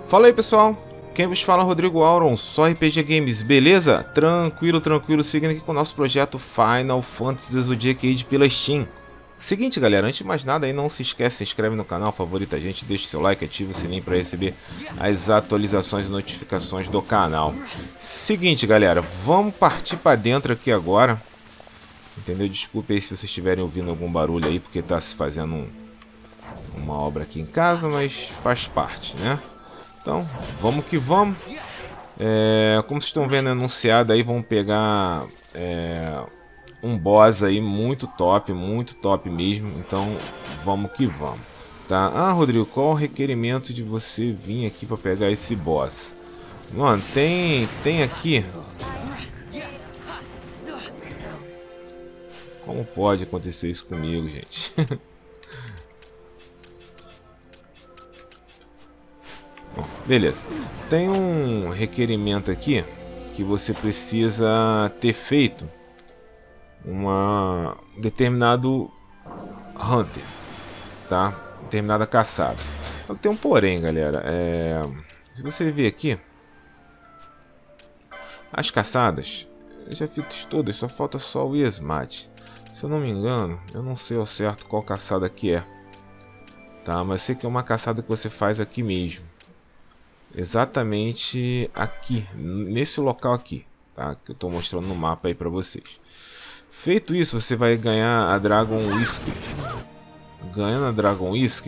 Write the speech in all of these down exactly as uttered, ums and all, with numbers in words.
Fala aí, pessoal, quem vos fala é o Rodrigo Auron, só R P G Games, beleza? Tranquilo, tranquilo, seguindo aqui com o nosso projeto Final Fantasy The Zodiac Age pela Steam. Seguinte, galera, antes de mais nada aí, não se esquece, se inscreve no canal, favorita a gente, deixa seu like, ativa o sininho para receber as atualizações e notificações do canal. Seguinte, galera, vamos partir para dentro aqui agora, entendeu? Desculpe aí se vocês estiverem ouvindo algum barulho aí, porque tá se fazendo um, uma obra aqui em casa, mas faz parte, né? Então, vamos que vamos. É, como vocês estão vendo anunciado aí, vamos pegar é, um boss aí muito top, muito top mesmo. Então, vamos que vamos. Tá? Ah, Rodrigo, qual o requerimento de você vir aqui para pegar esse boss? Mano, tem, tem aqui... Como pode acontecer isso comigo, gente? Bom, beleza. Tem um requerimento aqui que você precisa ter feito uma um determinado hunter, tá? Determinada caçada. Só que tem um porém, galera. É... Se você ver aqui, as caçadas eu já fiz todas, só falta só o Yesmat. Se eu não me engano, eu não sei ao certo qual caçada que é, tá? Mas sei que é uma caçada que você faz aqui mesmo. Exatamente aqui, nesse local aqui, tá? Que eu estou mostrando no mapa aí para vocês. Feito isso, você vai ganhar a Dragon Whisker. Ganhando a Dragon Whisker,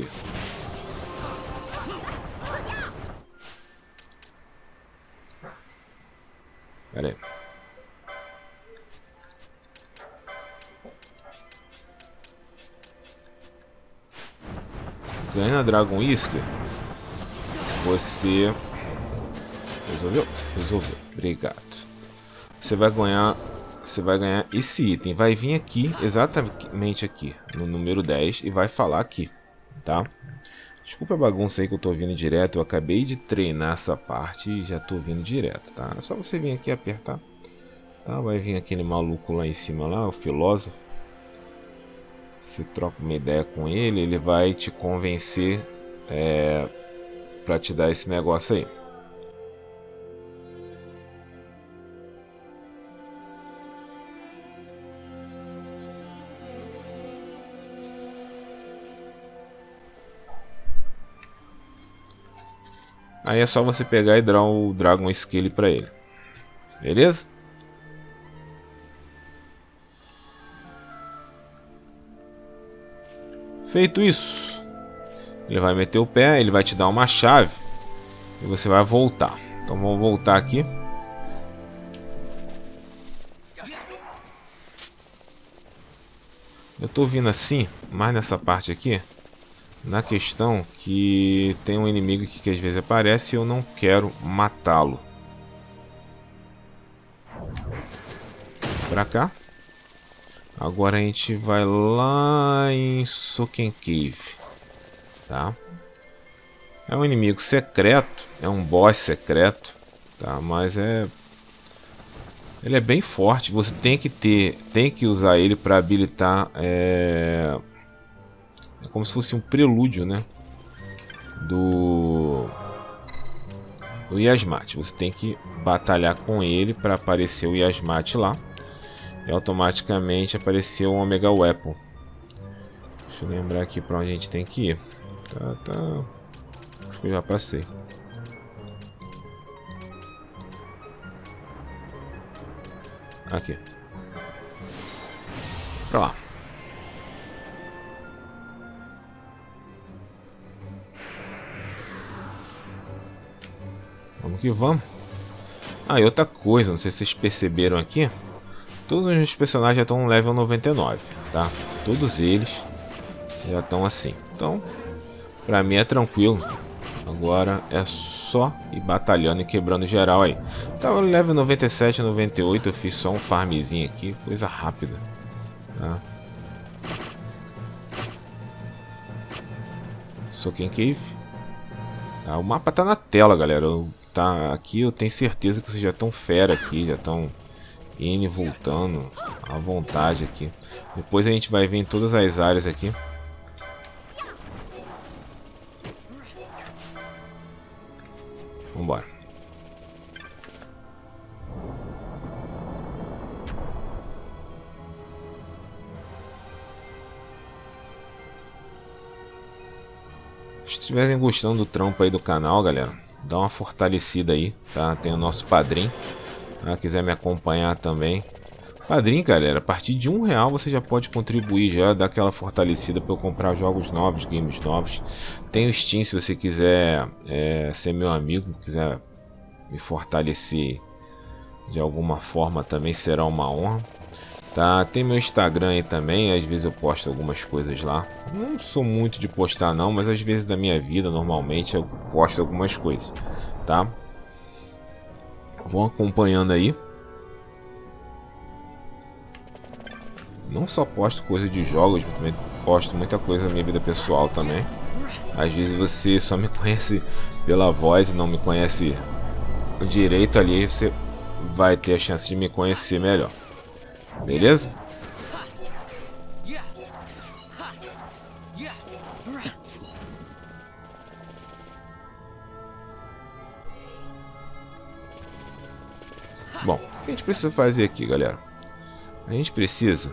pera aí. Ganhando a Dragon Whisker, você resolveu? Resolveu. Obrigado. Você vai ganhar, você vai ganhar esse item. Vai vir aqui, exatamente aqui, no número dez e vai falar aqui, tá? Desculpa a bagunça aí que eu tô vindo direto. Eu acabei de treinar essa parte e já tô vindo direto, tá? É só você vir aqui e apertar, tá? Vai vir aquele maluco lá em cima lá, o filósofo. Você troca uma ideia com ele, ele vai te convencer é, para te dar esse negócio aí. Aí é só você pegar e dar o Dragon Skill para ele. Beleza? Feito isso, ele vai meter o pé, ele vai te dar uma chave e você vai voltar. Então vamos voltar aqui. Eu tô vindo assim, mais nessa parte aqui, na questão que tem um inimigo aqui que às vezes aparece e eu não quero matá-lo. Pra cá. Agora a gente vai lá em Soken Cave, tá? É um inimigo secreto, é um boss secreto, tá? Mas é, ele é bem forte. Você tem que ter, tem que usar ele para habilitar, é... é como se fosse um prelúdio, né? Do do Yasmat. Você tem que batalhar com ele para aparecer o Yasmat lá. E automaticamente apareceu o Omega Weapon. Deixa eu lembrar aqui para onde a gente tem que ir. Tá, tá. Acho que eu já passei. Aqui. Pra lá. Vamos que vamos. Ah, e outra coisa, não sei se vocês perceberam aqui. Todos os personagens já estão no level noventa e nove, tá? Todos eles já estão assim. Então, pra mim é tranquilo. Agora é só ir batalhando e quebrando geral aí. Tava no level noventa e sete, noventa e oito, eu fiz só um farmzinho aqui, coisa rápida, tá? Soken Cave. Ah, o mapa tá na tela, galera. Eu, tá aqui, eu tenho certeza que vocês já estão fera aqui, já estão indo e voltando à vontade aqui. Depois a gente vai ver em todas as áreas aqui. Vambora. Se estiverem gostando do trampo aí do canal, galera, dá uma fortalecida aí, tá? Tem o nosso padrinho, tá? Quiser me acompanhar também. Padrinho, galera, a partir de um real você já pode contribuir, já dar aquela fortalecida para eu comprar jogos novos, games novos. Tem o Steam se você quiser é, ser meu amigo, quiser me fortalecer de alguma forma também será uma honra. Tá, tem meu Instagram aí também, às vezes eu posto algumas coisas lá. Não sou muito de postar não, mas às vezes da minha vida, normalmente eu posto algumas coisas, tá? Vão acompanhando aí. Não só posto coisa de jogos, mas também posto muita coisa da minha vida pessoal também. Às vezes você só me conhece pela voz e não me conhece direito ali, você vai ter a chance de me conhecer melhor. Beleza? Bom, o que a gente precisa fazer aqui, galera? A gente precisa...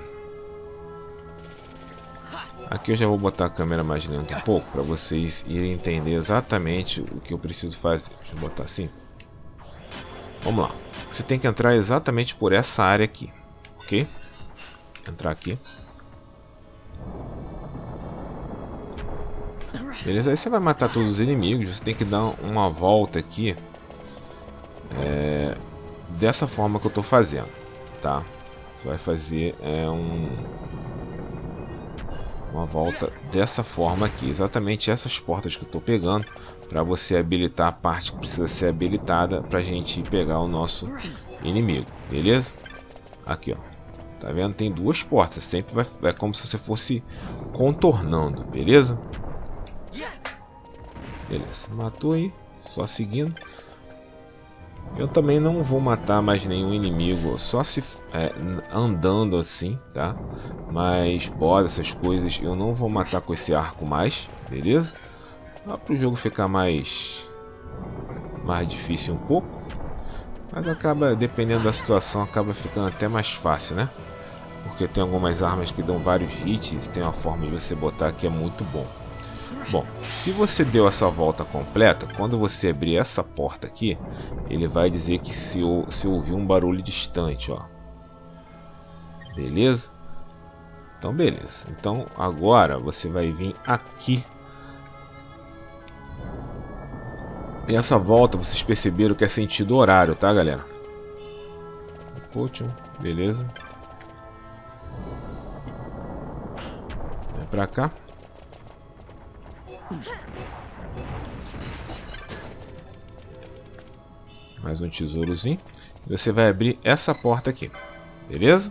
Aqui eu já vou botar a câmera mais lenta um pouco para vocês irem entender exatamente o que eu preciso fazer. Deixa eu botar assim. Vamos lá. Você tem que entrar exatamente por essa área aqui. Ok? Entrar aqui. Beleza? Aí você vai matar todos os inimigos. Você tem que dar uma volta aqui. É, dessa forma que eu estou fazendo. Tá? Você vai fazer é, um, uma volta dessa forma aqui. Exatamente essas portas que eu estou pegando. Para você habilitar a parte que precisa ser habilitada. Para a gente pegar o nosso inimigo. Beleza? Aqui, ó. Tá vendo? Tem duas portas. Sempre vai, é como se você fosse contornando, beleza? Beleza. Matou aí. Só seguindo. Eu também não vou matar mais nenhum inimigo. Só se é, andando assim, tá? Mas boss, essas coisas, eu não vou matar com esse arco mais, beleza? Só para o jogo ficar mais, mais difícil um pouco. Mas acaba, dependendo da situação, acaba ficando até mais fácil, né? Porque tem algumas armas que dão vários hits. Tem uma forma de você botar que é muito bom. Bom, se você deu essa volta completa, quando você abrir essa porta aqui, ele vai dizer que se, ou, se ouvir um barulho distante, ó. Beleza? Então beleza. Então agora você vai vir aqui. E essa volta vocês perceberam que é sentido horário, tá, galera? Último, beleza. Vem pra cá. Mais um tesourozinho. Você vai abrir essa porta aqui, beleza?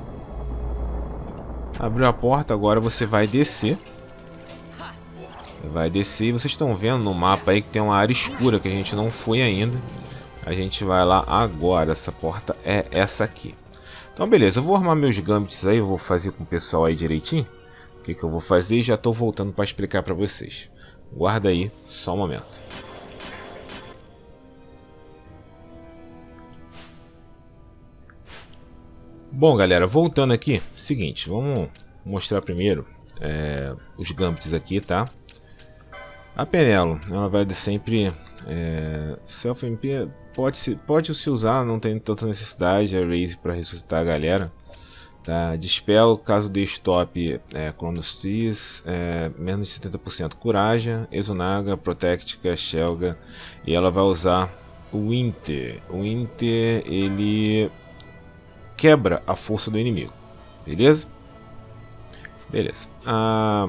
Abriu a porta, agora você vai descer. Vai descer e vocês estão vendo no mapa aí que tem uma área escura que a gente não foi ainda. A gente vai lá agora. Essa porta é essa aqui. Então beleza, eu vou armar meus gambits aí. Eu vou fazer com o pessoal aí direitinho. O que, que eu vou fazer e já estou voltando para explicar para vocês. Guarda aí, só um momento. Bom galera, voltando aqui. Seguinte, vamos mostrar primeiro é, os gambits aqui, tá? A Penelo, ela vai sempre é, Self-M P pode se pode se usar, não tem tanta necessidade. A Raze para ressuscitar a galera, tá? Dispel, caso de stop, é, Chronos Trees, é, menos de setenta por cento Coragem, Ezunaga, Protectica, Shelga, e ela vai usar o Winter. O Winter ele quebra a força do inimigo, beleza? Beleza. A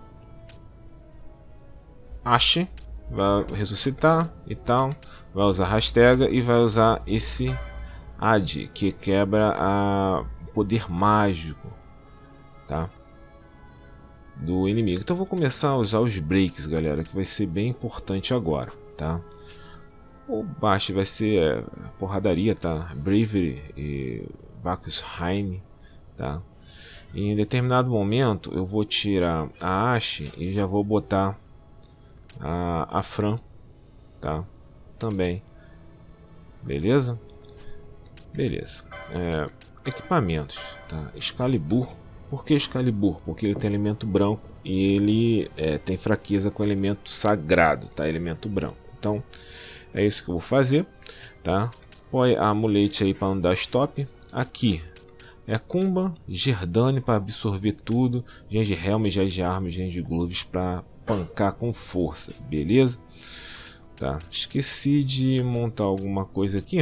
Ashe vai ressuscitar e tal, vai usar Rastega e vai usar esse Ad que quebra a poder mágico, tá, do inimigo. Então vou começar a usar os breaks, galera, que vai ser bem importante agora, tá? O Bash vai ser é, porradaria, tá? Bravery e Vakusheim, tá? E em determinado momento eu vou tirar a Ashe e já vou botar a, a Fran, tá? também. Beleza? Beleza. É, equipamentos, tá? Excalibur. Por que Excalibur? Porque ele tem elemento branco e ele é, tem fraqueza com elemento sagrado, tá? Elemento branco. Então é isso que eu vou fazer, tá? Põe a amulete aí para não dar stop. Aqui é Kumba, Gerdane para absorver tudo, Genji Helm, Genji Armas, Genji Gloves para pancar com força, beleza? Tá, esqueci de montar alguma coisa aqui.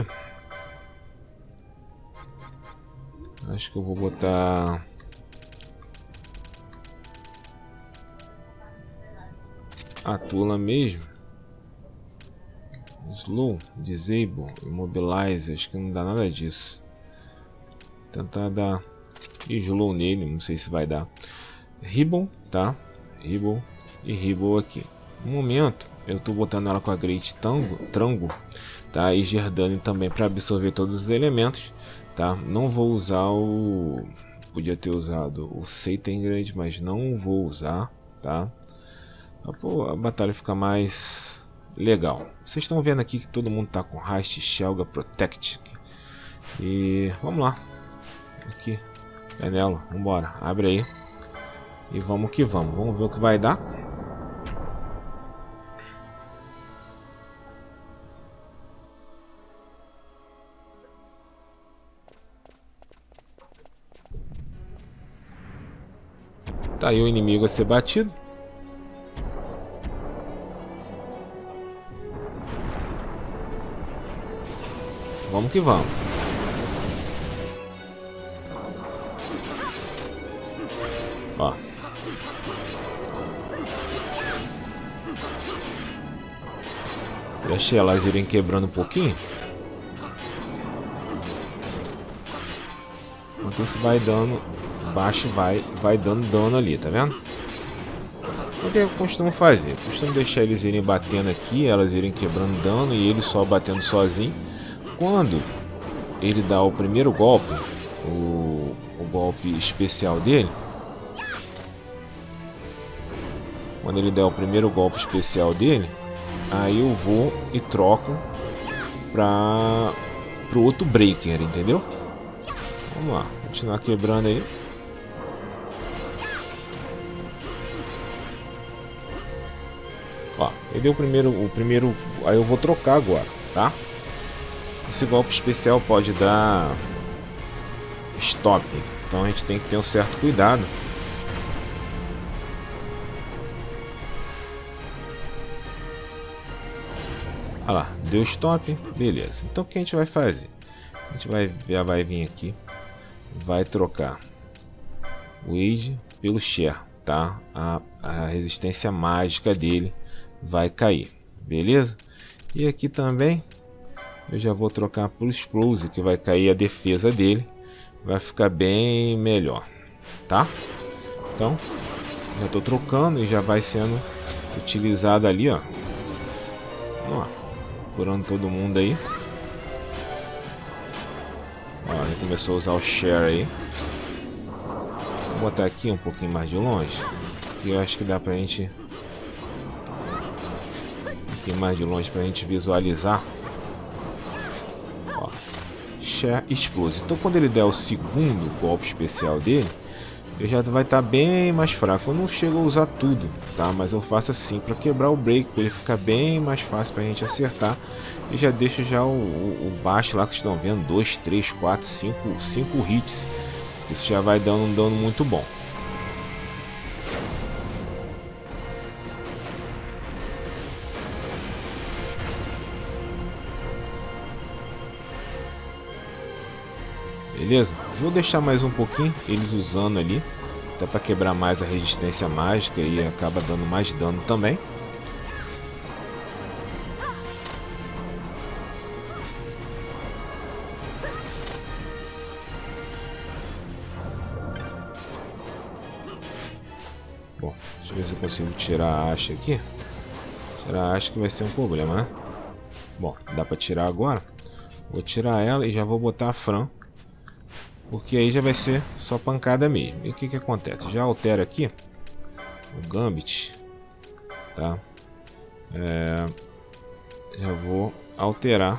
Acho que eu vou botar a Tula mesmo. Slow, Disable, Immobilize, acho que não dá nada disso. Tentar dar Slow nele, não sei se vai dar. Ribbon, tá? Ribbon e Ribbon aqui. No momento, eu tô botando ela com a Great Tango, Trango, tá? E Gerdane também para absorver todos os elementos, tá? Não vou usar o... Podia ter usado o Seitangrad, mas não vou usar, tá? Pô, a batalha fica mais legal. Vocês estão vendo aqui que todo mundo tá com Haste, Shelga, Protect. E vamos lá. Aqui, Penelo, vambora, abre aí. E vamos que vamos, vamos ver o que vai dar. Tá aí o inimigo a ser batido. Vamos que vamos. Ó. Deixa elas irem quebrando um pouquinho. Enquanto isso vai dando, baixo vai, vai dando dano ali, tá vendo? O que eu costumo fazer? Eu costumo deixar eles irem batendo aqui, elas irem quebrando dano e ele só batendo sozinho. Quando ele dá o primeiro golpe, o, o golpe especial dele, quando ele der o primeiro golpe especial dele, aí eu vou e troco para pro outro breaker, entendeu? Vamos lá, continuar quebrando aí. Ó, ele deu o primeiro, o primeiro, aí eu vou trocar agora, tá? Esse golpe especial pode dar stop, então a gente tem que ter um certo cuidado. Olha lá, deu stop, beleza. Então o que a gente vai fazer? A gente vai, já vai vir aqui, vai trocar o Age pelo Share, tá? A, a resistência mágica dele vai cair, beleza? E aqui também eu já vou trocar por Explosive, que vai cair a defesa dele, vai ficar bem melhor, tá? Então já estou trocando e já vai sendo utilizado ali, ó. Vamos lá, curando todo mundo aí. Ó, ele começou a usar o Share aí. Vou botar aqui um pouquinho mais de longe, que eu acho que dá pra gente um pouquinho mais de longe pra gente visualizar. Share Explosive. Então quando ele der o segundo golpe especial dele, ele já vai estar tá bem mais fraco. Eu não chego a usar tudo, tá? Mas eu faço assim para quebrar o break, para ele ficar bem mais fácil para a gente acertar. E já deixo já o, o, o baixo lá que estão vendo, dois, três, quatro, cinco, cinco hits. Isso já vai dando um dano muito bom. Beleza? Vou deixar mais um pouquinho eles usando ali, até para quebrar mais a resistência mágica e acaba dando mais dano também. Bom, deixa eu ver se eu consigo tirar a haste aqui. Tirar a haste que vai ser um problema, né? Bom, dá para tirar agora. Vou tirar ela e já vou botar a Fran, porque aí já vai ser só pancada mesmo. E o que que acontece? Já altera aqui o Gambit, tá? É, Já vou alterar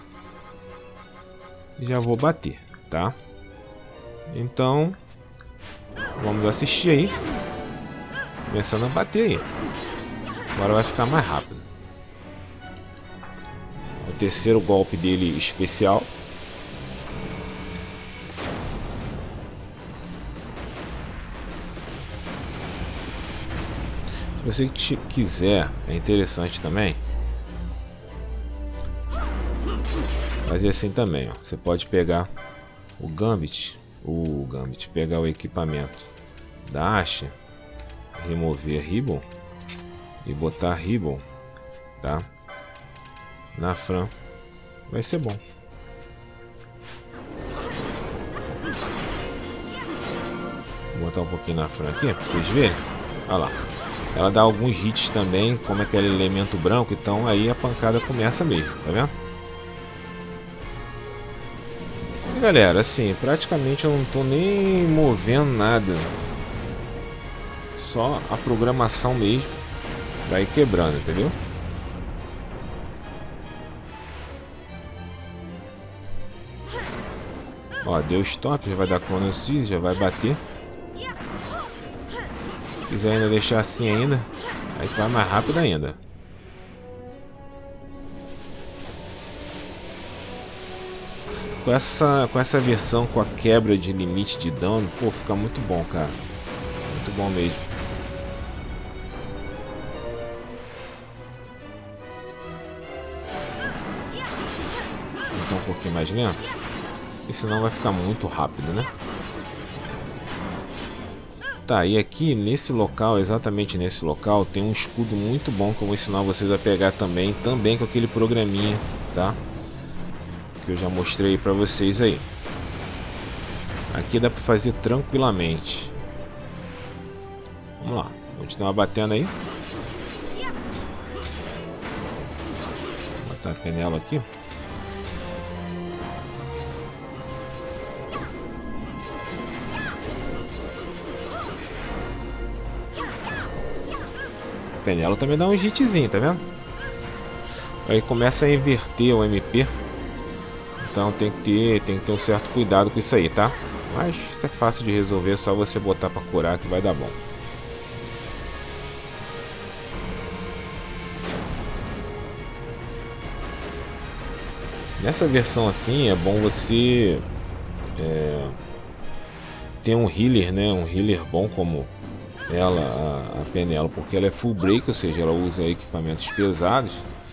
e já vou bater, tá? Então vamos assistir aí, começando a bater aí. Agora vai ficar mais rápido. O terceiro golpe dele especial. Se você quiser, é interessante também fazer assim também, ó. Você pode pegar o Gambit, o Gambit, pegar o equipamento da Ashe, remover Ribbon e botar Ribbon, tá? Na Fran, vai ser bom. Vou botar um pouquinho na Fran aqui, pra vocês verem. Olha lá. Ela dá alguns hits também, como aquele elemento branco, então aí a pancada começa mesmo, tá vendo? E galera, assim, praticamente eu não tô nem movendo nada. Só a programação mesmo vai quebrando, entendeu? Ó, deu stop, já vai dar Chronos Trigger, já vai bater. Se quiser ainda deixar assim ainda, aí vai mais rápido ainda. Com essa, com essa versão, com a quebra de limite de dano, pô, fica muito bom, cara. Muito bom mesmo. Então um pouquinho mais lento, e senão vai ficar muito rápido, né? Tá, e aqui nesse local, exatamente nesse local, tem um escudo muito bom que eu vou ensinar vocês a pegar também, também com aquele programinha, tá? Que eu já mostrei pra vocês aí. Aqui dá pra fazer tranquilamente. Vamos lá, continuar batendo aí. Vou botar a canela aqui. Penelo também dá um hitzinho, tá vendo? Aí começa a inverter o M P. Então tem que ter, tem que ter um certo cuidado com isso aí, tá? Mas isso é fácil de resolver, é só você botar pra curar que vai dar bom. Nessa versão assim é bom você é, ter um healer, né? Um healer bom como ela, a, a Penelo, porque ela é full break, ou seja, ela usa equipamentos pesados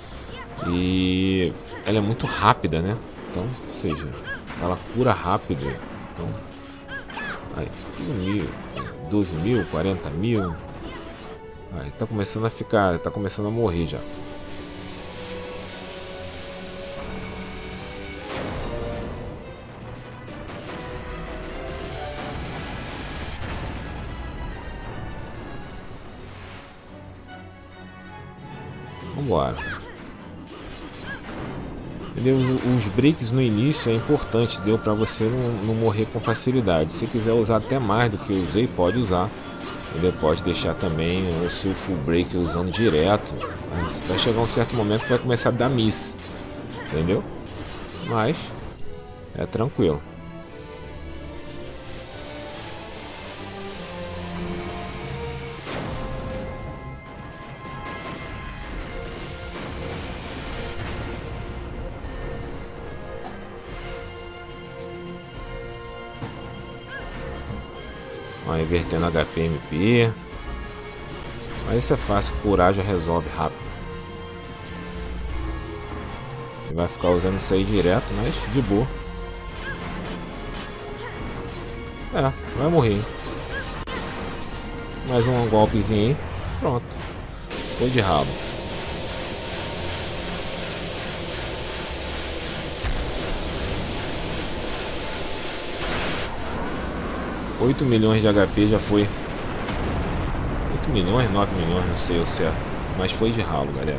e ela é muito rápida, né? Então, ou seja, ela cura rápido. Então, aí, mil, doze mil, quarenta mil. Aí tá começando a ficar, tá começando a morrer já. Vambora. Entendeu? Os, os breaks no início é importante, deu pra você não, não morrer com facilidade. Se quiser usar até mais do que eu usei, pode usar. Ele pode deixar também o seu full break usando direto. Vai chegar um certo momento que vai começar a dar miss, entendeu? Mas é tranquilo. Ó, invertendo H P M P. Mas isso é fácil, curar já resolve rápido. Ele vai ficar usando isso aí direto, mas de boa. É, vai morrer. Mais um golpezinho aí. Pronto. Foi de rabo. oito milhões de H P já foi. oito milhões, nove milhões, não sei o certo. Mas foi de ralo, galera.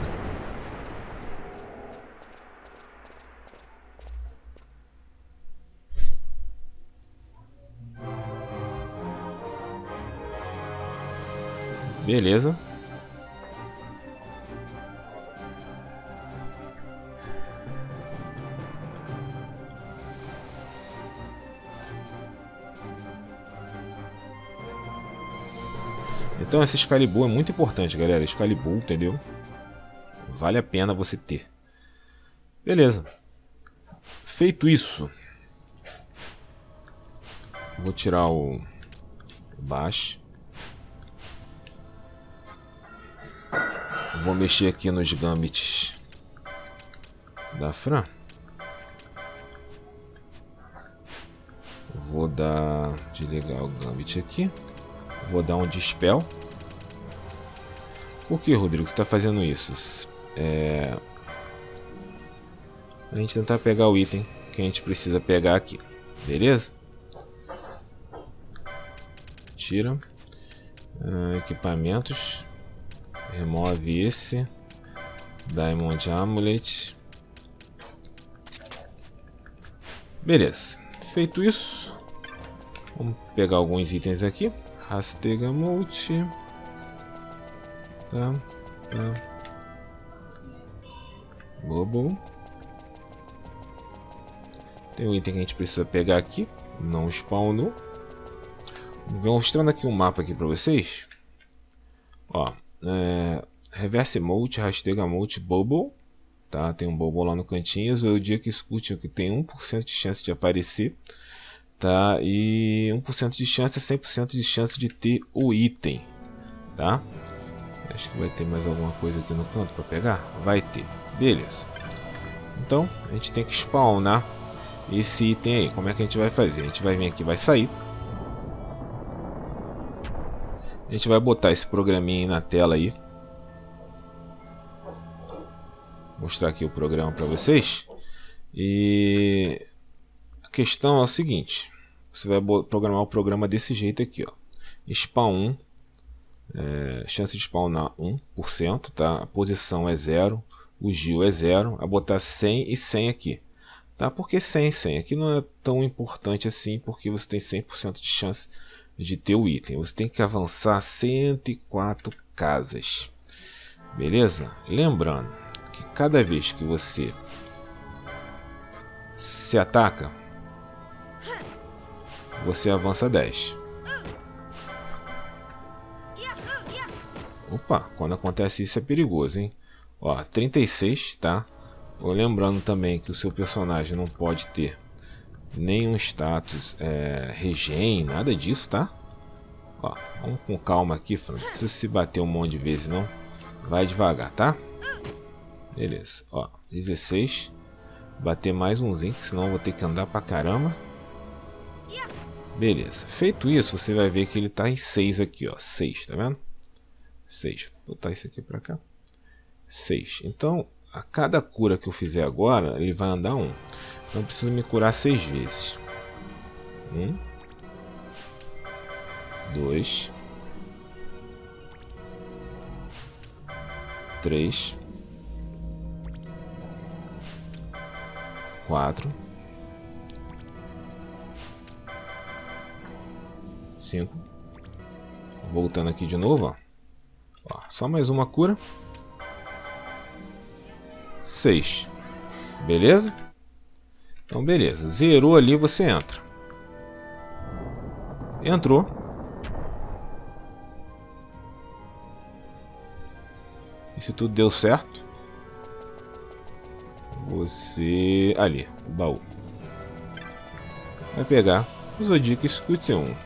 Beleza. Então esse Excalibur é muito importante, galera. Excalibur, entendeu? Vale a pena você ter. Beleza. Feito isso, vou tirar o baixo. Vou mexer aqui nos gambits da Fran. Vou dar... desligar o gambit aqui. Vou dar um dispel. Por que, Rodrigo, você está fazendo isso? É... a gente tentar pegar o item que a gente precisa pegar aqui. Beleza? Tira. Uh, equipamentos. Remove esse. Diamond Amulet. Beleza. Feito isso, vamos pegar alguns itens aqui. Rastegamot. Tá, tá. Bobo. Tem um item que a gente precisa pegar aqui. Não spawnou. Mostrando aqui um mapa aqui para vocês. Ó, é, Reverse Emote, Rastegamot, Bobo. Tá, tem um Bobo lá no cantinho. O dia que escute que tem um por cento de chance de aparecer. Tá, e um por cento de chance é cem por cento de chance de ter o item. Tá? Acho que vai ter mais alguma coisa aqui no canto para pegar. Vai ter. Beleza. Então a gente tem que spawnar esse item aí. Como é que a gente vai fazer? A gente vai vir aqui, vai sair. A gente vai botar esse programinha aí na tela aí. Mostrar aqui o programa para vocês. E a questão é o seguinte: você vai programar o programa desse jeito aqui, ó. Spawn, é, chance de spawnar um por cento, tá? A posição é zero, o gil é zero, a botar cem e cem aqui, tá? Porque cem e cem aqui não é tão importante assim, porque você tem cem por cento de chance de ter o item. Você tem que avançar cento e quatro casas. Beleza? Lembrando que cada vez que você se ataca, você avança dez. Opa, quando acontece isso é perigoso, hein? Ó, trinta e seis, tá? Lembrando também que o seu personagem não pode ter nenhum status é, regen, nada disso, tá? Ó, vamos com calma aqui, não precisa se bater um monte de vezes não. Vai devagar, tá? Beleza, ó, dezesseis. Bater mais umzinho, senão eu vou ter que andar pra caramba. Beleza, feito isso, você vai ver que ele tá em seis aqui, ó, seis, tá vendo? seis, vou botar isso aqui pra cá. seis, então a cada cura que eu fizer agora, ele vai andar um. Então eu preciso me curar seis vezes. um, dois, três, quatro, cinco. Voltando aqui de novo, ó. Ó, só mais uma cura. seis. Beleza? Então beleza, zerou ali, você entra. Entrou. E se tudo deu certo, você... ali, o baú. Vai pegar o Zodiac Scute um.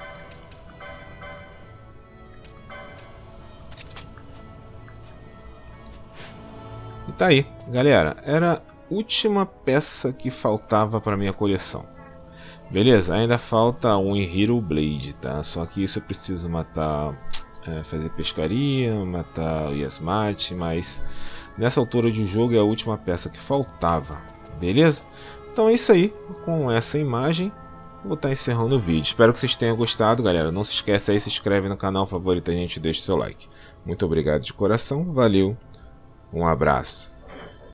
E tá aí, galera. Era a última peça que faltava para minha coleção. Beleza? Ainda falta um Hero Blade, tá? Só que isso eu preciso matar... É, fazer pescaria, matar o Yasmat, mas nessa altura de jogo é a última peça que faltava, beleza? Então é isso aí, com essa imagem vou estar encerrando o vídeo. Espero que vocês tenham gostado, galera. Não se esqueça aí, se inscreve no canal favorito, a gente deixa o seu like. Muito obrigado de coração, valeu, um abraço.